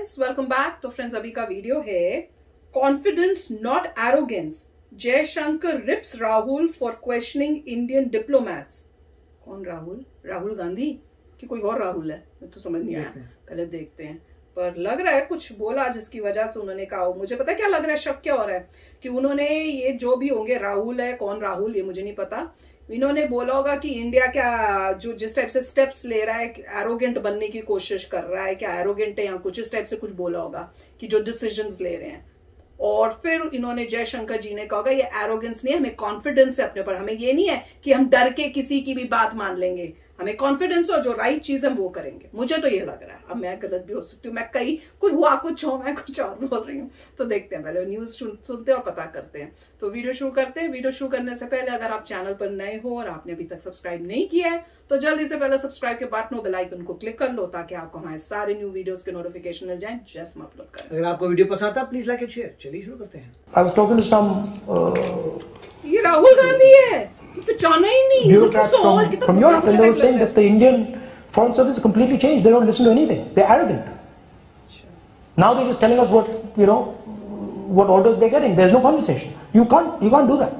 Friends, welcome back. तो friends, अभी का वीडियो है confidence not arrogance, Jaishankar rips Rahul for questioning Indian diplomats. कौन राहुल? राहुल गांधी कि कोई और राहुल है? मैं तो समझ नहीं आया, पहले देखते हैं। पर लग रहा है कुछ बोला जिसकी वजह से उन्होंने कहा। मुझे पता क्या लग रहा है, शक क्या हो रहा है कि उन्होंने ये जो भी होंगे, राहुल है, कौन राहुल ये मुझे नहीं पता, इन्होंने बोला होगा कि इंडिया क्या जो जिस टाइप से स्टेप्स ले रहा है, एरोगेंट बनने की कोशिश कर रहा है, क्या एरोगेंट है या कुछ इस टाइप से कुछ बोला होगा कि जो डिसीजंस ले रहे हैं। और फिर इन्होंने जयशंकर जी ने कहा ये एरोगेंस नहीं है, हमें कॉन्फिडेंस है अपने ऊपर। हमें ये नहीं है कि हम डर के किसी की भी बात मान लेंगे, हमें कॉन्फिडेंस और जो राइट चीज है वो करेंगे। मुझे तो ये लग रहा है, अब मैं गलत भी हो सकती हूँ, मैं कहीं कुछ हुआ कुछ हो, मैं कुछ और बोल रही हूँ। तो देखते हैं, पहले न्यूज सुनते हैं और पता करते हैं। तो वीडियो शुरू करते हैं। वीडियो शुरू करने से पहले अगर आप चैनल पर नए हो और आपने अभी तक सब्सक्राइब नहीं किया है तो जल्दी से पहले सब्सक्राइब के बटन और बेल आइकन को क्लिक कर लो ताकि आपको हमारे सारे न्यू वीडियोस के नोटिफिकेशन मिल जाएं जैसे हम अपलोड करें। अगर आपको वीडियो पसंद आता है प्लीज लाइक एंड शेयर। चलिए शुरू करते हैं। I was talking to some ये राहुल गांधी है, पहचाना ही नहीं। bureaucrats from Europe, and they were saying that the Indian Foreign Service is completely changed. They don't listen to anything. They're arrogant. Now they're just telling us what orders they're getting. There's no conversation. You can't do that.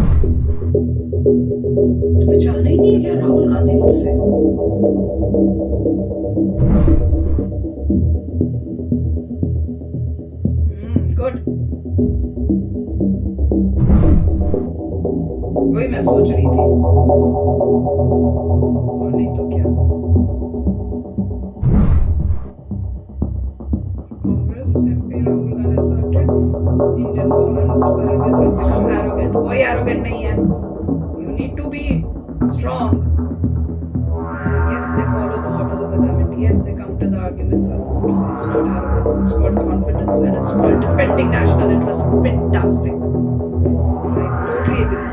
पहचाना ही नहीं है क्या राहुल गांधी मुझसे? Good, वही मैं सोच रही थी, और नहीं तो क्या। Congress MP Rahul Gandhi asserted Indian Foreign Service has become arrogant. कोई एरोगेंट नहीं है। You need to be strong. So yes, they follow the orders of the government. Yes, they come to the arguments. No, it's not arrogance. It's called confidence, and it's called defending national interest. Fantastic. I totally agree.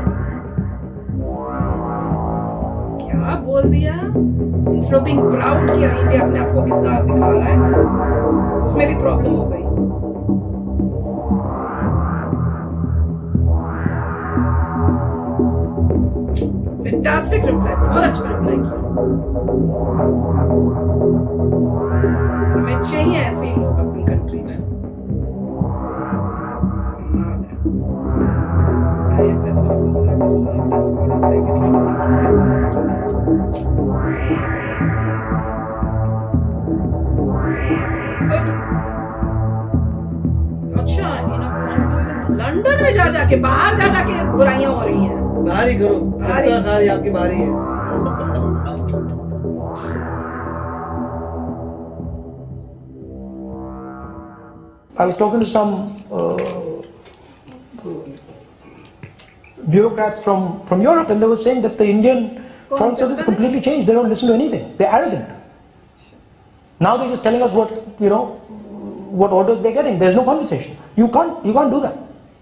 क्या बोल दिया? Instead of being proud कि India अपने आप को कितना दिखा रहा है, उसमें भी प्रॉब्लम हो गई। फैंटास्टिक रिप्लाई, बहुत अच्छा रिप्लाई किया। हमें चाहिए ऐसे ही लोग अपनी कंट्री में। IFS officer who served as foreign secretary during 2008. Good. अच्छा, लंदन में जा जाके, बाहर जा जाके बुराइयां हो रही हैं। बाहर ही करो, जितना सारी आपकी बारी है। I was talking to some bureaucrats from Europe, and they were saying that the Indian Foreign Service is completely changed. They don't listen to anything. They're arrogant. Now they're just telling us what orders they're getting. There's no conversation. You can't do that.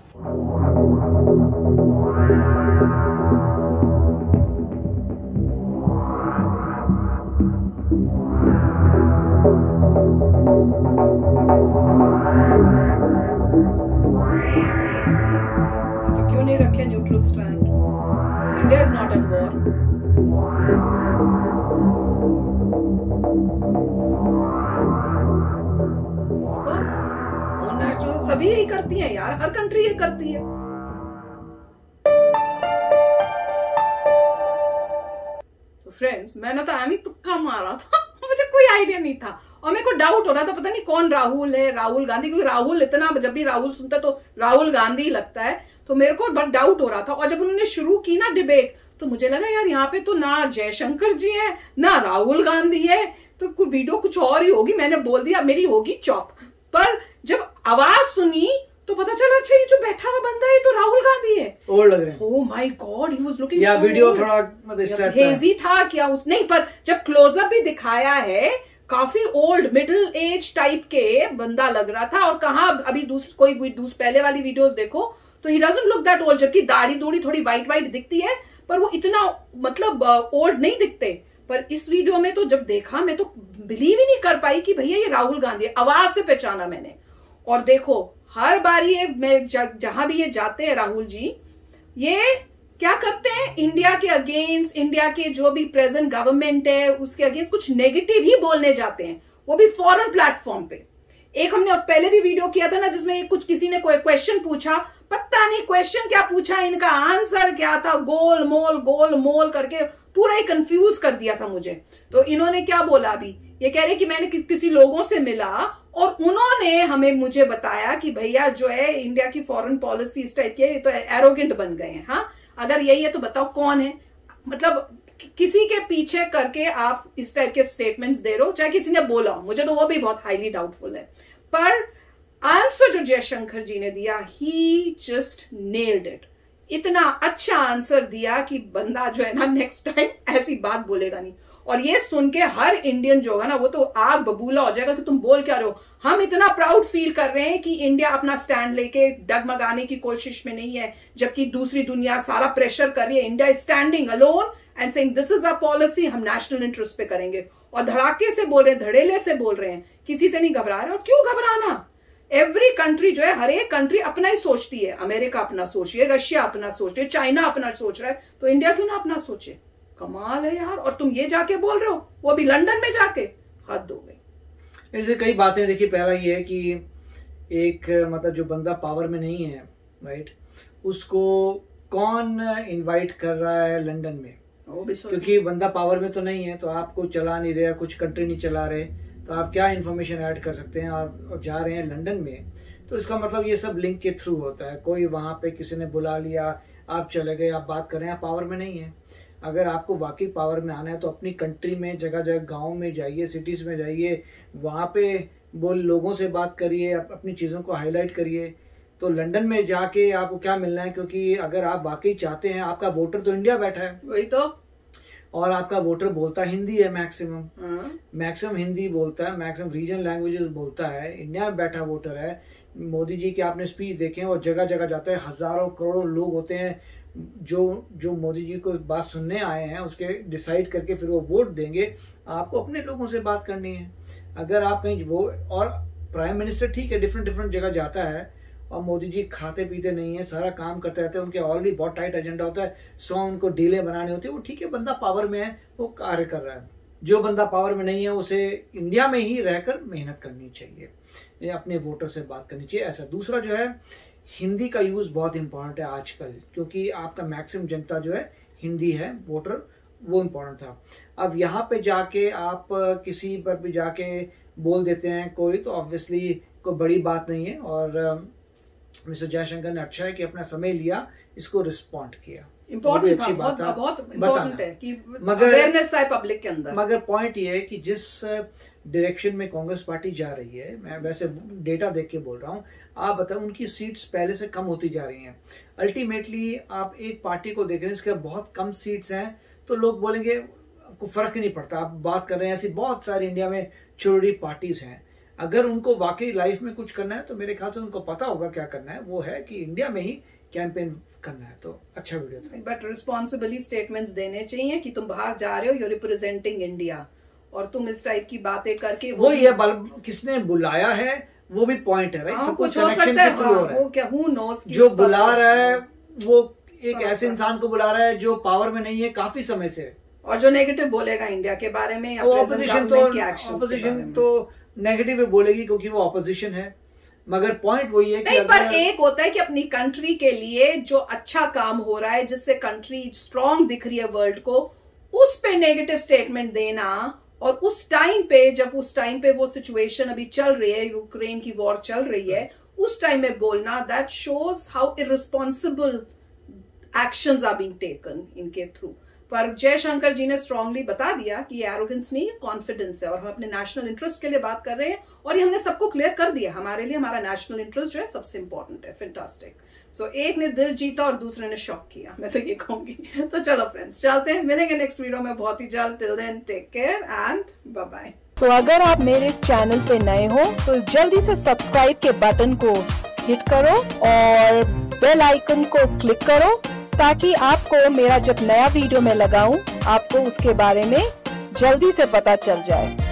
तो क्यों नहीं रखे neutral stand? India is not at war. Of course, natural सभी यही करती है यार, हर country ये करती है। तो फ्रेंड्स, मैंने तो एमी तुक्का मारा था, मुझे कोई आइडिया नहीं था और मेरे को डाउट हो रहा था, पता नहीं कौन राहुल है, राहुल गांधी, क्योंकि राहुल इतना, जब भी राहुल सुनता तो राहुल गांधी लगता है, तो मेरे को बहुत डाउट हो रहा था। और जब उन्होंने शुरू की ना डिबेट, तो मुझे लगा यार यहाँ पे तो ना जयशंकर जी है ना राहुल गांधी है, तो वीडियो कुछ और ही होगी। मैंने बोल दिया मेरी होगी चॉप। पर जब आवाज सुनी तो पता चला अच्छा ये जो बैठा हुआ बंदा है तो राहुल गांधी है। ओल्ड लग रहे हैं। Oh my god, he was looking, या वीडियो थोड़ा मतलब हेजी था क्या उस, नहीं, पर जब क्लोजअप भी दिखाया है काफी ओल्ड मिडिल एज टाइप के बंदा लग रहा था। और कहा अभी पहले वाली वीडियोस देखो तो he doesn't look that old, जबकि दाढ़ी दूढ़ी थोड़ी व्हाइट व्हाइट दिखती है पर वो इतना मतलब ओल्ड नहीं दिखते। पर इस वीडियो में तो जब देखा मैं तो बिलीव ही नहीं कर पाई कि भैया ये राहुल गांधी है। आवाज से पहचाना मैंने। और देखो हर बार ये जहां भी ये जाते हैं राहुल जी, ये क्या करते हैं, इंडिया के अगेंस्ट, इंडिया के जो भी प्रेजेंट गवर्नमेंट है उसके अगेंस्ट कुछ नेगेटिव ही बोलने जाते हैं, वो भी फॉरेन प्लेटफॉर्म पे। एक हमने पहले भी वीडियो किया था ना जिसमें कुछ किसी ने कोई क्वेश्चन पूछा, पता नहीं क्वेश्चन क्या पूछा, इनका आंसर क्या था, गोल मोल करके पूरा ही कंफ्यूज कर दिया था मुझे। तो इन्होंने क्या बोला, अभी ये कह रहे कि मैंने किसी लोगों से मिला और उन्होंने मुझे बताया कि भैया जो है इंडिया की फॉरेन पॉलिसी इस टाइप की तो एरोगेंट बन गए हैं। हाँ, अगर यही है तो बताओ कौन है? मतलब किसी के पीछे करके आप इस टाइप के स्टेटमेंट्स दे रहे हो, चाहे किसी ने बोला हो, मुझे तो वो भी बहुत हाईली डाउटफुल है। पर आंसर जो जयशंकर जी ने दिया, ही जस्ट नेल्ड इट। इतना अच्छा आंसर दिया कि बंदा जो है ना नेक्स्ट टाइम ऐसी बात बोलेगा नहीं। और ये सुन के हर इंडियन जो है ना वो तो आग बबूला हो जाएगा कि तुम बोल क्या रहे हो। हम इतना प्राउड फील कर रहे हैं कि इंडिया अपना स्टैंड लेके डगमगाने की कोशिश में नहीं है, जबकि दूसरी दुनिया सारा प्रेशर कर रही है। India is standing alone and saying this is our policy, हम नेशनल इंटरेस्ट पे करेंगे। और धड़ाके से बोल रहे हैं, धड़ेले से बोल रहे हैं, किसी से नहीं घबरा रहे। और क्यों घबराना? एवरी कंट्री जो है, हर एक कंट्री अपना ही सोचती है। अमेरिका अपना सोच रही है, रशिया अपना सोच रही है, चाइना अपना सोच रहा है, तो इंडिया क्यों ना अपना सोचे? कमाल है यार। और तुम ये जाके बोल रहे हो, वो भी लंदन में जाके, हद हो गई। ऐसे कई बातें देखिए, पहला ये है कि एक मतलब जो बंदा पावर में नहीं है, राइट, उसको कौन इनवाइट कर रहा है लंदन में? क्योंकि बंदा पावर में तो नहीं है, तो आपको चला नहीं रहे, कुछ कंट्री नहीं चला रहे, तो आप क्या इन्फॉर्मेशन ऐड कर सकते हैं? और जा रहे हैं लंदन में, तो इसका मतलब ये सब लिंक के थ्रू होता है। कोई वहां पे किसी ने बुला लिया, आप चले गए, आप बात कर रहे हैं, आप पावर में नहीं है। अगर आपको वाकई पावर में आना है तो अपनी कंट्री में जगह जगह गांव में जाइए, सिटीज में जाइए, वहां पे लोगों से बात करिए, अपनी चीज़ों को हाईलाइट करिए। तो लंदन में जाके आपको क्या मिलना है? क्योंकि अगर आप वाकई चाहते हैं, आपका वोटर तो इंडिया बैठा है, वही तो, और आपका वोटर बोलता हिंदी है, मैक्सिमम हिंदी बोलता है, मैक्सिमम रीजनल लैंग्वेजेस बोलता है, इंडिया में बैठा वोटर है। मोदी जी के आपने स्पीच देखे हैं, और जगह जगह जाते हैं, हजारों करोड़ों लोग होते हैं जो मोदी जी को बात सुनने आए हैं, उसके डिसाइड करके फिर वो वोट देंगे। आपको अपने लोगों से बात करनी है। अगर आप कहीं वो, और प्राइम मिनिस्टर ठीक है डिफरेंट जगह जाता है, और मोदी जी खाते पीते नहीं है, सारा काम करते रहते हैं, उनके ऑलरेडी बहुत टाइट एजेंडा होता है, 100 उनको डीलें बनानी होती है। वो ठीक है, बंदा पावर में है, वो कार्य कर रहा है। जो बंदा पावर में नहीं है, उसे इंडिया में ही रहकर मेहनत करनी चाहिए, अपने वोटर से बात करनी चाहिए। ऐसा दूसरा जो है, हिंदी का यूज बहुत इंपॉर्टेंट है आजकल, क्योंकि आपका मैक्सिमम जनता जो है हिंदी है, वोटर वो इम्पोर्टेंट था। अब यहाँ पे जाके आप किसी पर भी जाके बोल देते हैं कोई, तो ऑब्वियसली कोई बड़ी बात नहीं है। और मिस्टर जयशंकर ने अच्छा है कि अपना समय लिया, इसको रिस्पॉन्ड किया, इम्पोर्टेंट अच्छी बात है, बहुत इम्पोर्टेंट है कि मगर अवेयरनेस है पब्लिक के अंदर। मगर पॉइंट ये है कि जिस डायरेक्शन में कांग्रेस पार्टी जा रही है, मैं वैसे डेटा देख के बोल रहा हूँ, आप बताओ उनकी सीट्स पहले से कम होती जा रही हैं। अल्टीमेटली आप एक पार्टी को देख रहे हैं इसके बहुत कम सीट्स हैं, तो लोग बोलेंगे आपको फर्क ही नहीं पड़ता, आप बात कर रहे हैं। ऐसी बहुत सारी इंडिया में छोटी पार्टीज हैं, अगर उनको वाकई लाइफ में कुछ करना है तो मेरे ख्याल से उनको पता होगा क्या करना है, वो है कि इंडिया में ही कैंपेन करना है। तो अच्छा वीडियो था, बट रिस्पॉन्सिबली स्टेटमेंट्स देने चाहिए कि तुम बाहर जा रहे हो, यू रिप्रेजेंटिंग इंडिया, और तुम इस टाइप की बातें करके वो ये किसने बुलाया है वो भी पॉइंट है, राइट? सब कुछ कनेक्शन के थ्रू हो रहा है। वो क्या हु नोस, जो बुला रहा है वो एक ऐसे इंसान को बुला रहा है जो पावर में नहीं है काफी समय से, और जो नेगेटिव बोलेगा इंडिया के बारे में, ऑपोजिशन तो नेगेटिव बोलेगी क्योंकि वो ऑपोजिशन है। मगर पॉइंट वही है कि नहीं, पर एक होता है कि अपनी कंट्री के लिए जो अच्छा काम हो रहा है, जिससे कंट्री स्ट्रांग दिख रही है वर्ल्ड को, उस पे नेगेटिव स्टेटमेंट देना, और उस टाइम पे वो सिचुएशन अभी चल रही है, यूक्रेन की वॉर चल रही है, उस टाइम में बोलना, that shows how irresponsible actions are being taken इनके थ्रू। पर जयशंकर जी ने स्ट्रांगली बता दिया कि ये एरोगेंस नहीं है, कॉन्फिडेंस है, और हम अपने नेशनल इंटरेस्ट के लिए बात कर रहे हैं, और ये हमने सबको क्लियर कर दिया, हमारे लिए हमारा नेशनल इंटरेस्ट जो है सबसे इंपॉर्टेंट है। फैंटास्टिक। सो एक ने दिल जीता और दूसरे ने शॉक किया, मैं तो ये कहूंगी। तो चलो फ्रेंड्स, चलते हैं, मिलेंगे नेक्स्ट वीडियो में बहुत ही जल्द। Till then take care and bye bye. तो अगर आप मेरे इस चैनल पे नए हो तो जल्दी से सब्सक्राइब के बटन को हिट करो और बेल आइकन को क्लिक करो, ताकि आपको मेरा जब नया वीडियो मैं लगाऊं आपको उसके बारे में जल्दी से पता चल जाए।